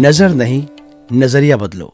नजर नहीं, नजरिया बदलो।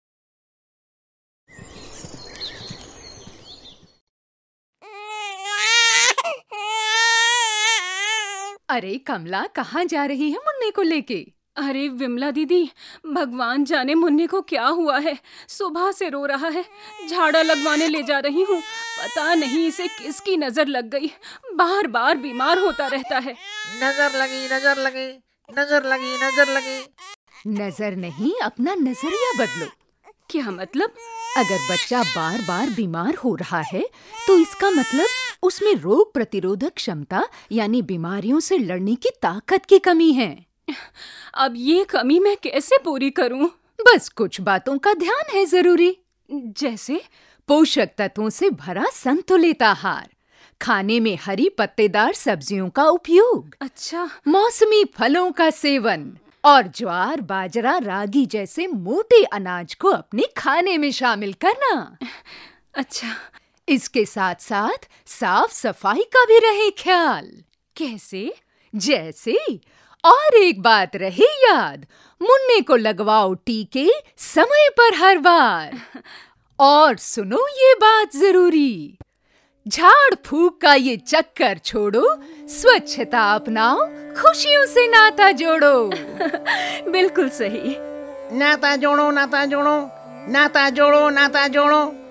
अरे कमला, कहाँ जा रही है मुन्ने को लेके? अरे विमला दीदी, भगवान जाने मुन्ने को क्या हुआ है। सुबह से रो रहा है। झाड़ा लगवाने ले जा रही हूँ। पता नहीं इसे किसकी नजर लग गई, बार बार बीमार होता रहता है। नजर लगी, नजर लगी, नजर लगी, नजर लगी। नजर नहीं, अपना नजरिया बदलो। क्या मतलब? अगर बच्चा बार बार बीमार हो रहा है तो इसका मतलब उसमें रोग प्रतिरोधक क्षमता यानी बीमारियों से लड़ने की ताकत की कमी है। अब ये कमी मैं कैसे पूरी करूं? बस कुछ बातों का ध्यान है जरूरी। जैसे? पोषक तत्वों से भरा संतुलित आहार, खाने में हरी पत्तेदार सब्जियों का उपयोग, अच्छा, मौसमी फलों का सेवन और ज्वार, बाजरा, रागी जैसे मोटे अनाज को अपने खाने में शामिल करना। अच्छा। इसके साथ साथ साफ सफाई का भी रहे ख्याल। कैसे? जैसे, और एक बात रहे याद, मुन्ने को लगवाओ टीके समय पर हर बार। और सुनो ये बात जरूरी, झाड़ फूक का ये चक्कर छोड़ो, स्वच्छता अपनाओ, खुशियों से नाता जोड़ो। बिल्कुल सही। नाता जोड़ो, नाता जोड़ो, नाता जोड़ो, नाता जोड़ो।